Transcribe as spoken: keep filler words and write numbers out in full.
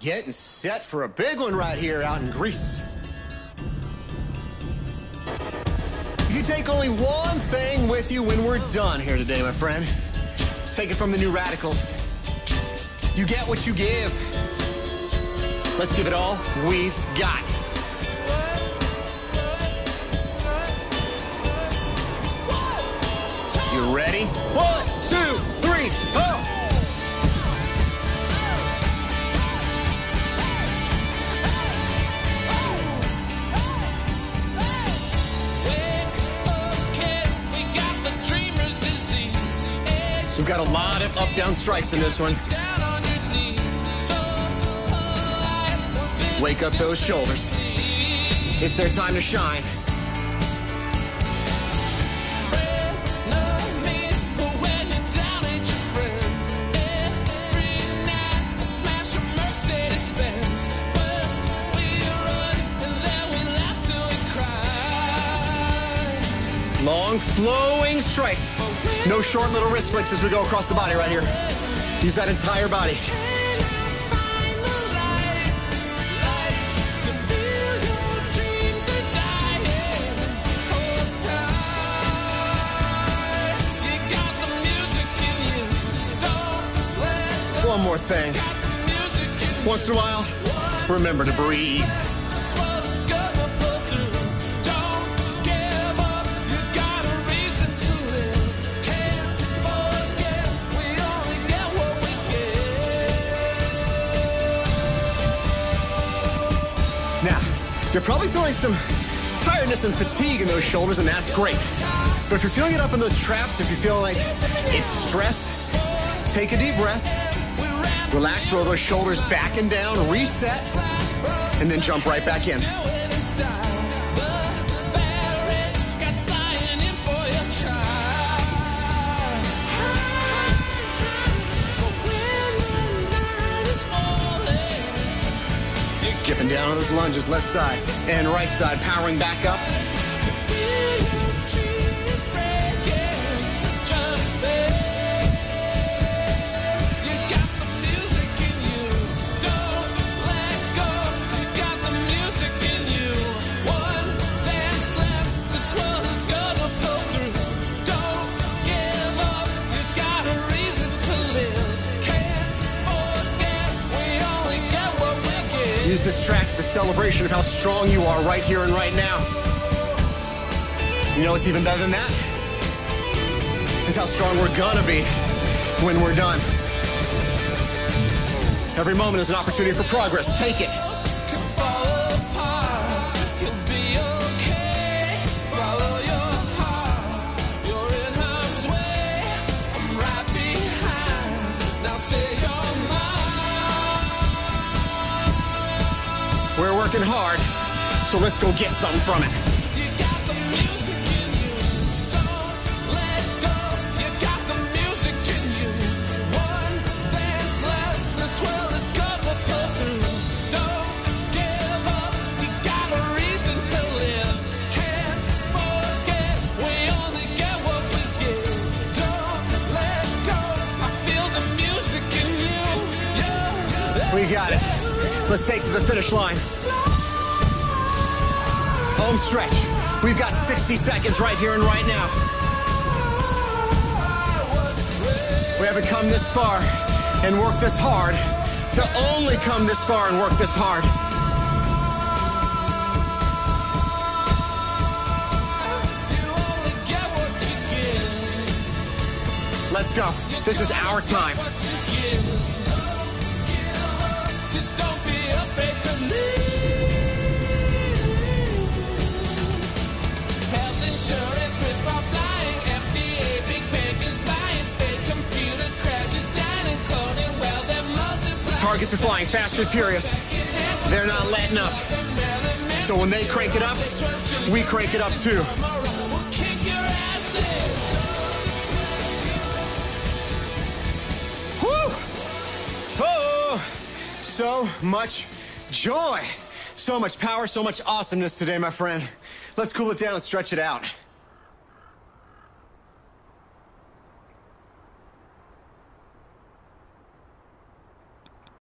Getting set for a big one right here out in Greece. You take only one thing with you when we're done here today, my friend. Take it from the new radicals. You get what you give. Let's give it all we've got. You ready? One, two, three, go! We've got a lot of up-down strikes in this one. Wake up those shoulders. It's their time to shine. Long, flowing strikes. No short little wrist flicks as we go across the body right here. Use that entire body. One more thing. Once in a while, remember to breathe. Now, you're probably feeling some tiredness and fatigue in those shoulders, and that's great. But if you're feeling it up in those traps, if you feel like it's stress, take a deep breath, relax, roll those shoulders back and down, reset, and then jump right back in. Dipping down on those lunges, left side and right side, powering back up. Use this track as a celebration of how strong you are right here and right now. You know what's even better than that? Is how strong we're gonna be when we're done. Every moment is an opportunity for progress. Take it. We're working hard, so let's go get something from it. You got the music in you. Don't let go. You got the music in you. One dance left. This world is gonna pull through. Don't give up. You got a reason to live. Can't forget. We only get what we give. Don't let go. I feel the music in you. Yeah. We got it. Let's take to the finish line. Home stretch. We've got sixty seconds right here and right now. We haven't come this far and worked this hard to only come this far and work this hard. Let's go. This is our time. Targets are flying fast and furious. They're not letting up. So when they crank it up, we crank it up too. Whew! Oh, so much joy. So much power, so much awesomeness today, my friend. Let's cool it down and stretch it out.